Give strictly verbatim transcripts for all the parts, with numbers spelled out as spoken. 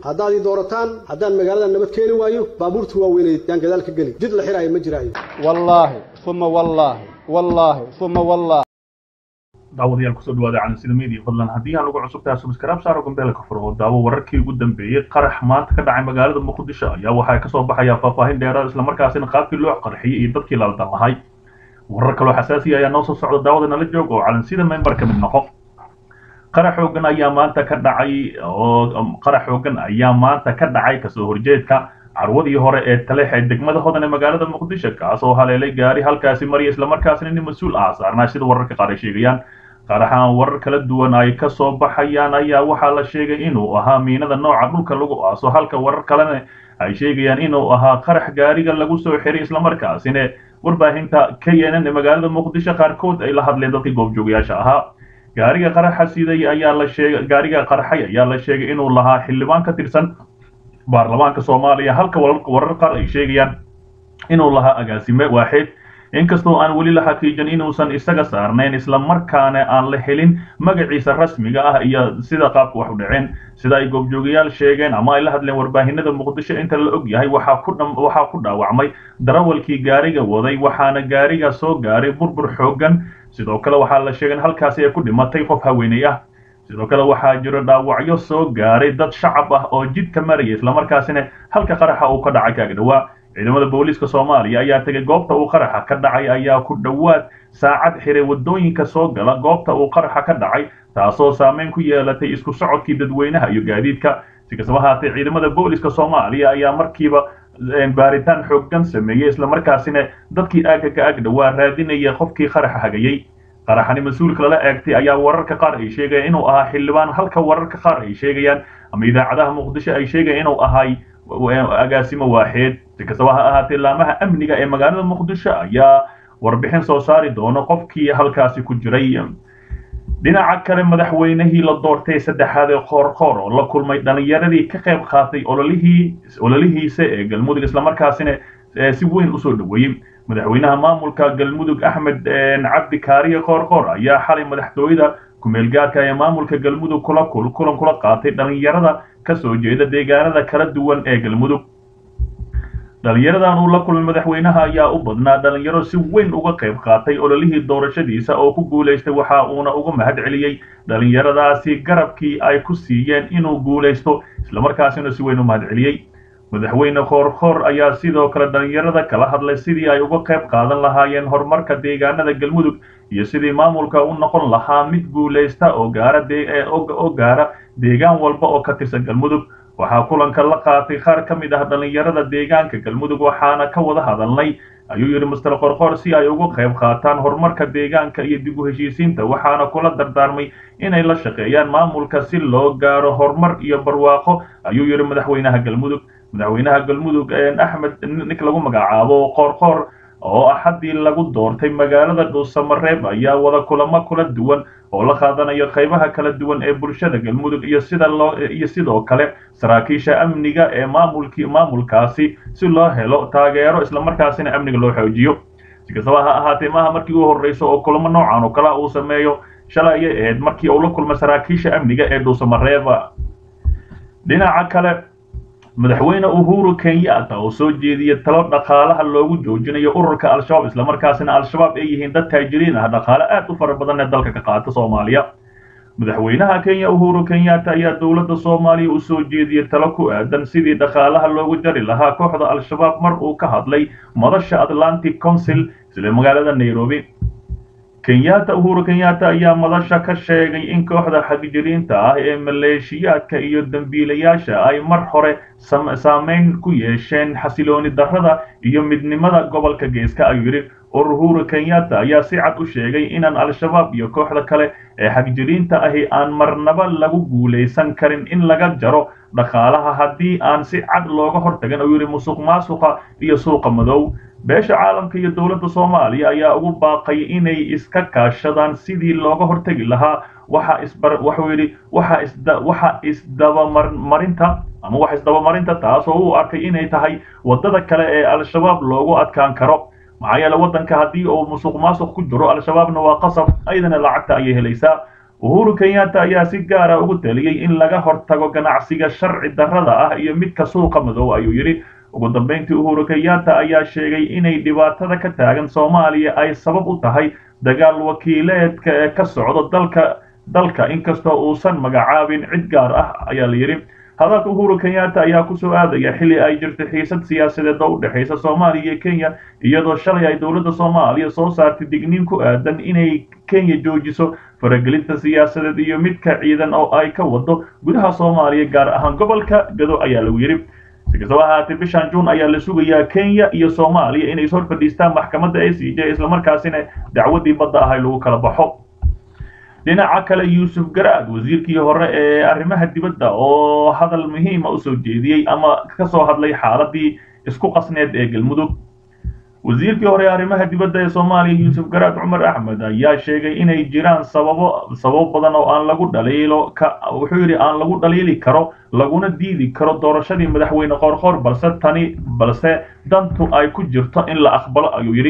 haddaad doorataan haddaan magaalada nabad keeni waayo baabuurtu waa weynayd yaan gadaal ka geli jid la xiraayo ma jiraayo wallaahi thumma wallaahi wallaahi thumma wallaahi daawadayaal kusoo dhawaada calansida media fadlan haddii aan ugu cusubtahay subscribe saaro gombeelka furo daawo wararkii ugu dambeeyay qarax maanta ka dhacay magaalada muqdisho ayaa waxaa ka soo baxaya faahfaahin dheeraad isla markaasina qaabkii loo qarxiyay iyo dadkii la damahay warar kale oo xasaasi ah ayaa noo soo socda daawada nala joog oo calansida member ka mid noqo qarax xoogan ayaa maanta ka dhacay oo qarax xoogan ayaa maanta ka dhacay kasoo horjeedka carwadii hore ee taleex ee degmada hodan ee magaalada muqdisho kaas oo haleelay gaari halkaasi mariyay isla markaasina nin mas'uul ah saarnaa sida wararka qaar ay sheegayaan qaraxan warar kala duwan ay ka soo baxayaan ayaa waxaa la sheegay inuu ahaa miinada nooca dhulka lagu aaso halka warar kalena ay sheegayaan inuu ahaa qarax gaariga lagu soo xiray isla markaasina warbaahinta K N N ee magaalada muqdisho qaarkood ay la hadleen dadkii goobjoogayaasha ahaa gaariga qaraxa siday ayaa la sheegay gaariga qaraxay ayaa la sheegay inuu lahaa xildhibaan ka tirsan baarlamaanka Soomaaliya halka warar qaar ay sheegayaan inuu lahaa agaasime waaxid inkastoo aan wali la xaqiijin inuusan isaga saarnayn isla markaana aan la helin magaciisa rasmiga ah iyo sida qaabku wax u dhaceen sida ay goobjoogayaal sheegeen ama ay la hadleen warbaahinada muqdisho inta la og yahay waxa ku waxa ku dhaawacmay darawalkii gaariga waday waxaana gaariga soo gaaray burbur xoogan sidoo kale waxa la sheegay halkaas ay ku dhimatay qof haweeney ah sidoo kale waxaa jiro dhaawacyo soo gaaray dad shacab ah oo jidka marayay isla markaasina halka qaraxa uu ka dhacay kaaga dhawaa ciidamada booliska Soomaaliya ayaa tagay goobta uu qaraxa ka dhacay ayaa ku dhawaad saacad xiray wadooyinka soo gala goobta uu qaraxa ka dhacay taasoo saameyn ku yeelatay isku socodkii dadweynaha iyo gaadiidka si kastaba haatee ciidamada booliska Soomaaliya ayaa markiiba baaritaan xooggan sameeyay isla markaasina dadkii aaga ka ag dhawaa raadinaya qofkii qaraxa hagayay qaraxani mas'uulka la eegtay ayaa wararka qaar ay sheegayaan inuu ahaa xildhibaan halka wararka qaar ay sheegayaan ama idaacadaha muqdisho ay sheegayaan inuu ahaa agaasimo waaxid si kastaba ha ahaatee laamaha amniga ee magaalada muqdisho ayaa warbixin soo saari doona qofkii halkaasi ku jiray dhinaca kale madaxweynihii la doortay saddexaad ee qoorqoor oo la kulmay dhalinyaradii ka qayb qaatay ololihii ololihiisa ee galmudug isla markaasina si weyn u soo dhaweeyay madaxweynaha maamulka galmudug Axmed Cabdi Kaariye qoorqoor ayaa xalay madaxtooyada kumeel gaarka ee maamulka galmudug kula kulan kula qaatay dhalinyarada ka soo jeeda deegaanada kala duwan ee galmudug dhalinyaradan uu la kulmay madaxweynaha ayaa u badnaa dhalinyaro si weyn uga qayb qaatay ololihii doorashadiisa oo ku guuleystay waxa uuna uga mahad celiyay dhalinyaradaasi garabkii ay ku siiyeen inuu guuleysto isla markaasina si weyn u mahad celiyay madaxweyne qoorqoor ayaa sidoo kale dhalinyarada kala hadlay sidii ay uga qayb qaadan lahaayeen horumarka deegaanada galmudug iyo sidii maamulka u noqon lahaa mid guuleysta oo gaara oo gaara deegaan walba oo ka tirsan galmudug waxaa kulanka la qaatay qaar ka mid ah dhalinyarada deegaanka galmudug waxaana ka wada hadalnay ayuu yiri mister qoorqoor si ay uga qayb qaataan horumarka deegaanka iyo dib u heshiisiinta waxaana kula dardaarmay inay la shaqeeyaan maamulka si loo gaaro horumar iyo barwaaqo ayuu yiri madaxweynaha galmudug madaxweynaha galmudug Axmed nik lagu magacaabo qoorqoor oo axadii lagu doortay magaalada Dhuusamareeb ayaa wada kulamo kala duwan oo la qaadanayo qaybaha kala duwan ee bulshada galmudug iyo sida loo iyo sidoo kale saraakiisha amniga ee maamulkii maamulkaasi si loo helo taageero isla markaasina amniga loo xoojiyo si kastaba ha ahaatee maaha markii uu horreysay oo kulamo noocan oo kala uu sameeyo shalay ee markii uu la kulmay saraakiisha amniga ee Dhuusamareeb dhinaca kale madaxweyne Uhuru Kenyatta oo soo jeediyay talo dhaqaalaha loogu joojinayo ururka al-shabaab isla markaasina al-shabaab ay yihiin dad taajiriin ah dhaqaale aad u fara badan ee dalka ka qaata Soomaaliya madaxweynaha Kenya Uhuru Kenyatta ayaa dawladda Soomaaliya u soo jeediyay talo ku aadan sidii dhaqaalaha loogu jari lahaa kooxda al-shabaab mar uu ka hadlay madasha Atlantic Council isla magaalada Nairobi Kenyatta Uhuru Kenyatta ayaa madasha ka sheegay in kooxda xagjiriinta ah ee maleeshiyaadka iyo dambiilayaasha ay mar hore saameyn ku yeesheen xasilooni darrada iyo midnimada gobolka geeska ayuu yiri Uhuru Kenyatta ayaa si cad u sheegay inaan al-shabaab iyo kooxda kale ee xagjiriinta ahi aan marnaba lagu guuleysan karin in laga jaro dhaqaalaha haddii aan si cad looga hortagan ayuu yiri musuqmaasuqa iyo suuqa madow beesha caalamka iyo dawladda Soomaaliya ayaa ugu baaqay inay iska kaashadaan sidii looga hortagi lahaa waxa isbar wuxuu yiri waxa isda waxa isdaba marinta ama waxa isdaba marinta taas oo uu arkay inay tahay wadada kale ee al-shabaab loogu adkaan karo maxaa yeelay wadanka hadii uu musuqmaasuq ku jiro al-shabaabna waa qasab ayadana lacagta ay helaysaa Uhuru Kenyatta ayaa si gaar ah ugu taliyay in laga hortago ganacsiga sharci darrada ah iyo midka suuqa madow ayuu yiri. Ugu dambeyntii Uhuru Kenyatta ayaa sheegay inay dhibaatada ka taagan Soomaaliya ay sabab u tahay dagaal wakiileedka ee ka socda dalka dalka inkastoo uusan magacaabin cid gaar ah ayaa la yiri. hadalka Uhuru Kenyatta ayaa ku soo aadaya xilli ay jirto xiisad siyaasadeed oo u dhaxaysa Soomaaliya iyo Kenya iyadoo shalay ay dawladda Soomaaliya soo saartay digniin ku aadan inay Kenya joojiso faragelinta siyaasadeed iyo midka ciidan oo ay ka wado gudaha Soomaaliya gaar ahaan gobolka Gado ayaa lagu yiri. si kastaba ha ahaatee bishan June ayaa la sugayaa Kenya iyo Soomaaliya inay soo fadhiistaan maxkamadda I C J isla markaasina dacwadii badda ah ay lagu kala baxo. dhinaca kale Yuusuf Garaad wasiirkii hore ee arrimaha dibadda oo hadal muhiim ah u soo jeediyay ama ka soo hadlay xaaladii isku qasneed ee Galmudug. wasiirkii hore ee arrimaha dibadda ee Soomaaliya Yuusuf Garaad Cumar Axmed ayaa sheegay inay jiraan sababo sabab badan oo aan lagu dhaliilo ka wuxuu yiri aan lagu dhaliili karo laguna diidi karo doorashadii madaxweyne Qoorqoor balse tani balse dantu ay ku jirto in la aqbalo ayuu yiri.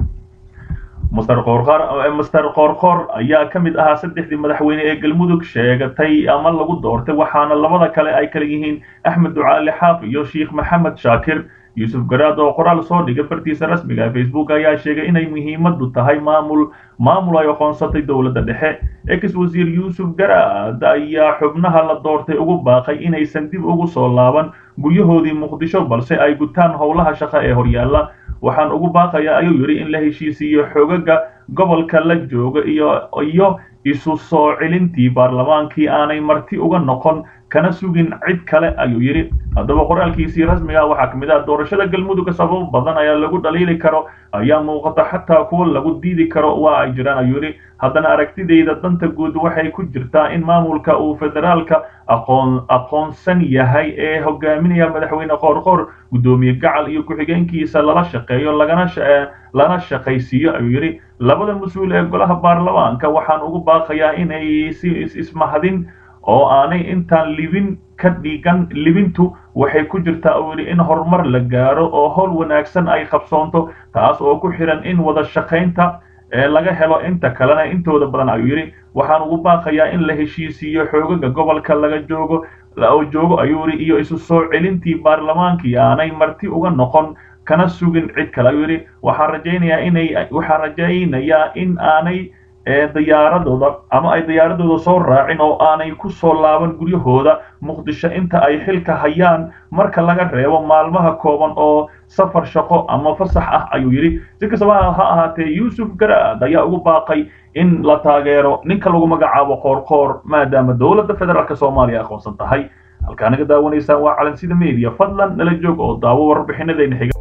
Mister Qoorqoor Mister Qoorqoor ayaa ka mid ahaa saddexdii madaxweyne ee Galmudug sheegatay ama lagu doortay waxaana labada kale ay kala yihiin Axmed Ducaale Xaaf iyo Sheikh Maxamed Shaakir. Yuusuf Garaad oo qoraal soo dhigay bartiisa rasmiga ee Facebook ayaa sheegay inay muhiimadu tahay maamul maamul ay aqoonsatay dawladda dhexe. ex wasiir Yuusuf Garaad ayaa xubnaha la doortay ugu baaqay inaysan dib ugu soo laaban guryahoodii Muqdisho balse ay gutaan howlaha shaqo ee horyaalla. waxaan ugu baaqayaa ayuu yiri in la heshiisiyo xogaga gobolka la jooga iyo iyo isu soo celintii baarlamaankii aanay marti uga noqon kana sugin cid kale ayuu yiri. haddaba qoraalkiisii rasmiga ah waxaa kamid ah doorashada Galmudug sabab badan ayaa lagu dhaliili karo ayaa muuqata xataa kuwa lagu diidi karo waa ay jiraan ayuu yiri. haddana aragtidayda danta guud waxay ku jirtaa in maamulka uu federaalka aqoon aqoonsan yahay ee hogaaminaya madaxweyne Qoorqoor gudoomiye gacal iyo ku-xigeenkiisa lala shaqeeyo lagana lana shaqaysiiyo ayuu yiri. labada mas'uul ee golaha baarlamaanka waxaan ugu baaqayaa inay si ismahadin oo aanay intaan libin ka dhigan libintu waxay ku jirtaa oo in horumar la gaaro oo hawl wanaagsan ay qabsoonto taas oo ku xiran in wada shaqaynta ee laga helo inta kalena intooda badan ayuu yiri. waxaan ugu baaqayaa in la heshiisiyo xogaga gobolka laga joogo oo joogo ayuu yiri iyo isu soo celintii baarlamaankii aanay marti uga noqon kana sugin cid kale ayuu yiri. waxaan rajaynayaa inay waxaan rajaynayaa in aanay ee diyaaradooda ama ay diyaaradooda soo raacin oo aanay ku soo laaban guryahooda Muqdisho inta ay xilka hayaan marka laga reebo maalmaha kooban oo safar shaqo ama fasax ah ayuu yiri. si kastaba ha ahaatee Yuusuf Garaad ayaa ugu baaqay in la taageero ninka lagu magacaabo Qoorqoor maadaama dawladda federaalka Soomaaliya aqoonsan tahay. halkaan naga daawanaysaa waa Calansida Media fadlan nala joog oo daawo warbixinadayna